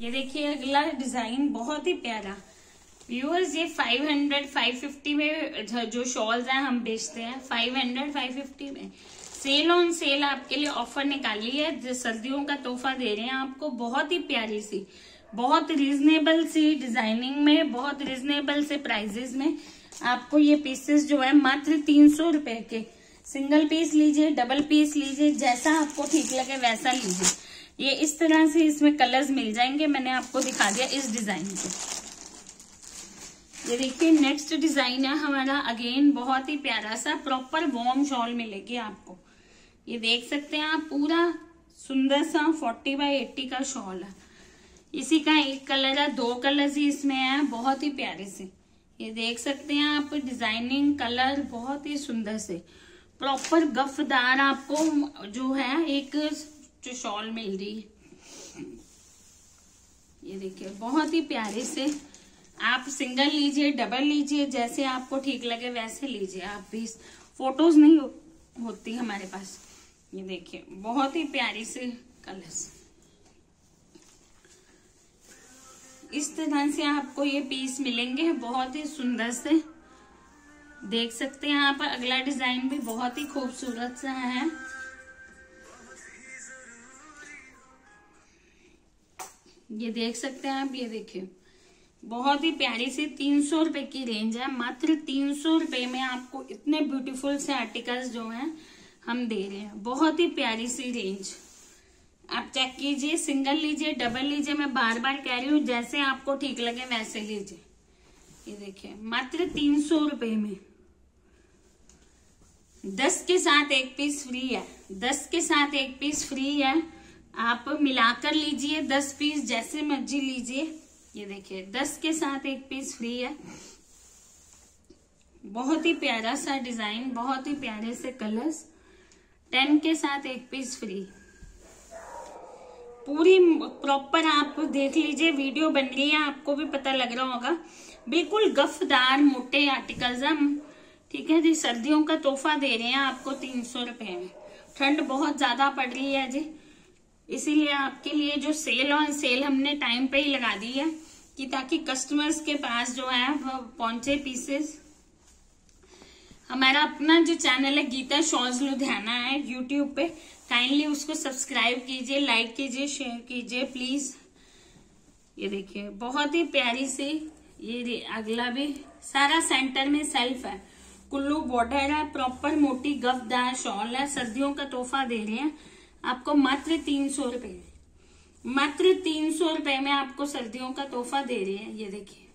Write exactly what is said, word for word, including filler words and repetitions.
ये देखिए अगला डिजाइन बहुत ही प्यारा व्यूअर्स, ये पाँच सौ पाँच सौ पचास में जो शॉल्स हैं हम बेचते हैं पाँच सौ पाँच सौ पचास में। सेल ऑन सेल आपके लिए ऑफर निकाली है, जो सर्दियों का तोहफा दे रहे हैं आपको। बहुत ही प्यारी सी, बहुत रिजनेबल सी डिजाइनिंग में, बहुत रिजनेबल से प्राइजेस में आपको ये पीसेस जो है मात्र तीन सौ रुपए के। सिंगल पीस लीजिए, डबल पीस लीजिए, जैसा आपको ठीक लगे वैसा लीजिए। ये इस तरह से इसमें कलर्स मिल जाएंगे, मैंने आपको दिखा दिया इस डिजाइन को। ये देखिए नेक्स्ट डिजाइन है हमारा, अगेन बहुत ही प्यारा सा प्रॉपर वॉर्म शॉल मिलेगी आपको। ये देख सकते हैं आप, पूरा सुंदर सा चालीस बाई अस्सी का शॉल है। इसी का एक कलर है, दो कलर्स ही इसमें है, बहुत ही प्यारे से। ये देख सकते हैं आप, डिजाइनिंग कलर बहुत ही सुंदर से प्रॉपर गफदार आपको जो है एक जो शॉल मिल रही है। ये देखिए बहुत ही प्यारे से, आप सिंगल लीजिए, डबल लीजिए, जैसे आपको ठीक लगे वैसे लीजिए आप भी। फोटोज नहीं हो, होती हमारे पास। ये देखिए बहुत ही प्यारी से कलर्स, इस तरह से आपको ये पीस मिलेंगे बहुत ही सुंदर से। देख सकते हैं आप, अगला डिजाइन भी बहुत ही खूबसूरत सा है। ये देख सकते हैं आप, ये देखिए बहुत ही प्यारी सी तीन सौ रुपए की रेंज है। मात्र तीन सौ रुपए में आपको इतने ब्यूटीफुल से आर्टिकल्स जो हैं हम दे रहे हैं। बहुत ही प्यारी सी रेंज, आप चेक कीजिए, सिंगल लीजिए, डबल लीजिए, मैं बार बार कह रही हूँ, जैसे आपको ठीक लगे वैसे लीजिए। ये देखिए मात्र तीन सौ रुपए में, दस के साथ एक पीस फ्री है। दस के साथ एक पीस फ्री है, आप मिलाकर लीजिए, दस पीस जैसे मर्जी लीजिए। ये देखिए दस के साथ एक पीस फ्री है। बहुत ही प्यारा सा डिजाइन, बहुत ही प्यारे से कलर्स, टेन के साथ एक पीस फ्री। पूरी प्रॉपर आप देख लीजिए, वीडियो बन रही है, आपको भी पता लग रहा होगा। बिल्कुल गफदार मोटे आर्टिकल्स हम, ठीक है जी, सर्दियों का तोहफा दे रहे हैं आपको तीन सौ रुपए में। ठंड बहुत ज्यादा पड़ रही है जी, इसीलिए आपके लिए जो सेल ऑन सेल हमने टाइम पे ही लगा दी है, कि ताकि कस्टमर्स के पास जो है वो पहुंचे पीसेस। हमारा अपना जो चैनल है गीता शॉल्स लुधियाना है यूट्यूब पे, काइंडली उसको सब्सक्राइब कीजिए, लाइक कीजिए, शेयर कीजिए प्लीज। ये देखिए बहुत ही प्यारी सी, ये अगला भी सारा सेंटर में सेल्फ है, कुल्लू बॉर्डर है, प्रॉपर मोटी गफदार शॉल है। सर्दियों का तोहफा दे रहे हैं आपको मात्र तीन सौ रुपए, मात्र तीन सौ रुपए में आपको सर्दियों का तोहफा दे रहे हैं। ये देखिए